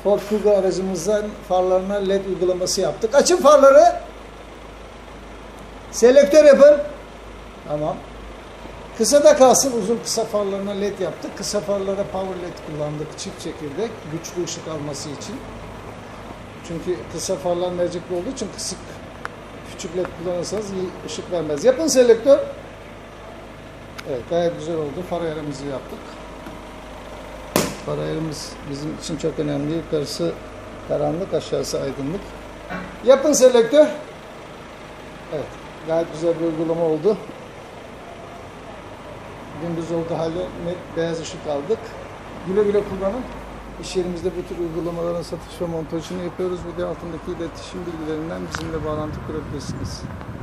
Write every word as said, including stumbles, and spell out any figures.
Ford Kuga aracımızdan farlarına led uygulaması yaptık. Açın farları. Selektör yapın. Tamam. Kısa da kalsın. Uzun kısa farlarına led yaptık. Kısa farlara power led kullandık. Çift çekirdek. Güçlü ışık alması için. Çünkü kısa farlar mercekli olduğu için kısık küçük led kullanırsanız iyi ışık vermez. Yapın selektör. Evet, gayet güzel oldu. Far ayarımızı yaptık. Far ayarımız bizim için çok önemli. Yukarısı karanlık, aşağısı aydınlık. Yapın selektör. Evet, gayet güzel bir uygulama oldu. Gündüz olduğu halde net beyaz ışık aldık. Güle güle kullanın. İş yerimizde bu tür uygulamaların satış ve montajını yapıyoruz. Video altındaki iletişim bilgilerinden bizimle bağlantı kurabilirsiniz.